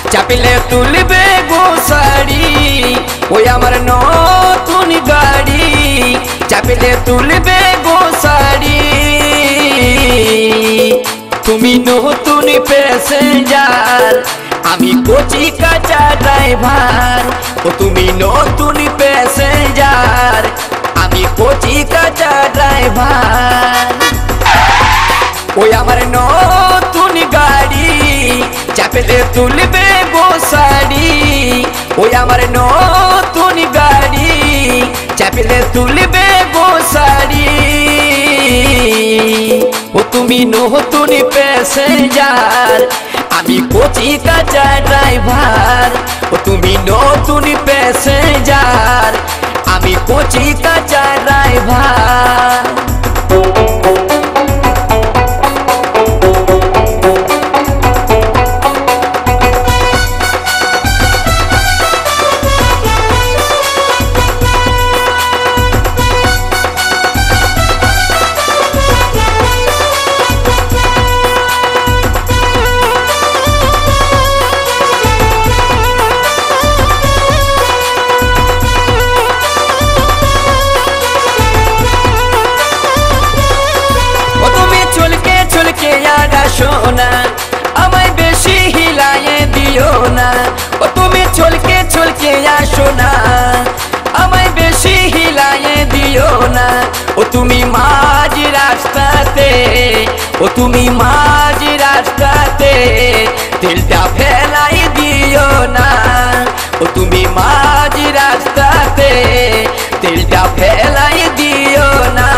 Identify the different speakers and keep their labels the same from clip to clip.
Speaker 1: চাপিলে তুলবে গো শাড়ি ওই আমার নতুন গাড়ি চাপিলে তুলবে গো শাড়ি তুমি নতুন প্যাসেঞ্জার আমি কচি কাঁচা ড্রাইভার ও তুমি নতুন প্যাসেঞ্জার আমি কচি কাঁচা ড্রাইভার ওই আমার নতুন গাড়ি চাপিলে তুলবে গো শাড়ি ওই আমার নতুন গাড়ি চাপিলে তুলবে গো শাড়ি ও তুমি নতুন প্যাসেঞ্জার আমি কচি কাঁচা ড্রাইভার ও তুমি নতুন প্যাসেঞ্জার আমি কচি কাঁচা ড্রাইভার সোনা আমায় বেশি হিলায়ে দিও না ও তুমি ছলকে ছলকে আসো না আমায় বেশি হিলায়ে দিও না ও তুমি মাঝ রাস্তাতে ও তুমি মাঝ রাস্তাতে দিলটা ফেলাই দিও না ও তুমি মাঝ রাস্তাতে দিলটা ফেলাই দিও না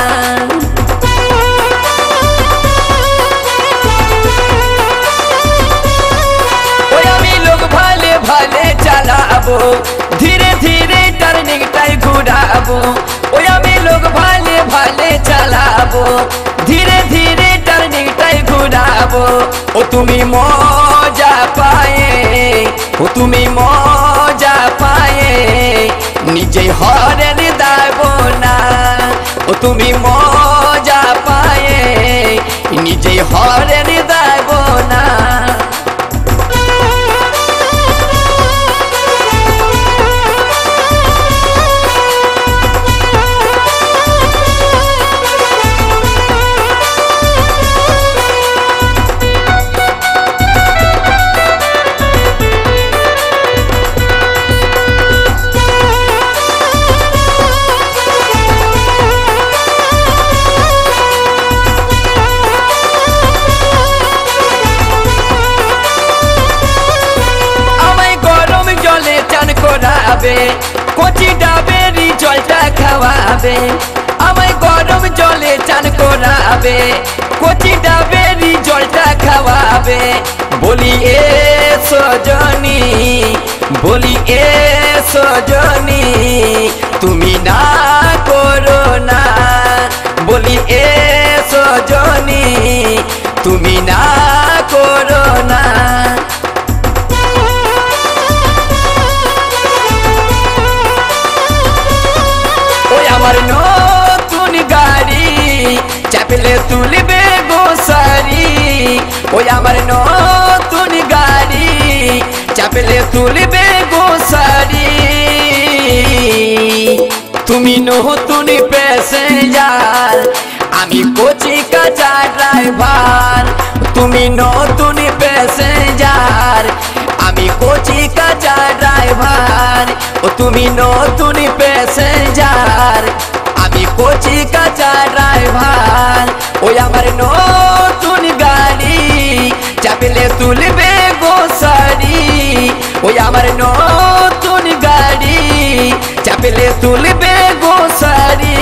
Speaker 1: धीरे धीरे टर्निंग टाई घुराबो ओए आमी लोग भाले भाले चलाबो धीरे धीरे टर्निंग टाई घुराबो ओ तुमी मजा पाए ओ तुमी मजा पाए निजे हॉर्न दाबो ना ओ तुमी मजा पाए निजे हॉर्न दाबो ना কচি ডাবেরি জলটা খাওয়াবে আমায় গরম জলে চান করাবে কচি ডাবেরি জলটা খাওয়াবে বলি এ সজনী বলি এ সজনী তুমি না করো না বলি এ সজনী তুমি না করো না আমার নতুন গাড়ি চাপিলে তুলবে গো শাড়ি ওই আমার নতুন গাড়ি চাপিলে তুলবে গো শাড়ি তুমি নতুন প্যাসেঞ্জার আমি কচি কাঁচা ড্রাইভার তুমি নতুন প্যাসেঞ্জার আমি কচি কাঁচা ড্রাইভার ও তুমি নতুন প্যাসেঞ্জার আমি কচি কাঁচা ড্রাইভার ওই আমার নতুন গাড়ি চাপিলে তুলবে গো শাড়ি ওই আমার নতুন গাড়ি চাপিলে তুলবে গো শাড়ি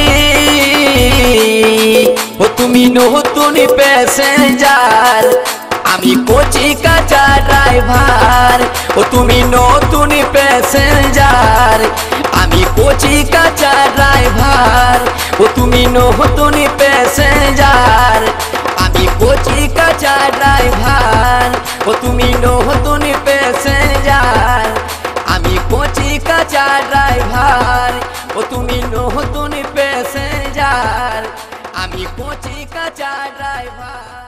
Speaker 1: ও তুমি নতুন প্যাসেঞ্জার আমি কচি কাঁচা ড্রাইভার ও তুমি নতুন প্যাসেঞ্জার আমি কচি কাঁচা ড্রাইভার ও তুমি নতুন প্যাসেঞ্জার আমি কচি কাঁচা ড্রাইভার ও তুমি নতুন প্যাসেঞ্জার আমি কচি কাঁচা ড্রাইভার ও তুমি নতুন প্যাসেঞ্জার আমি কচি কাঁচা ড্রাইভার।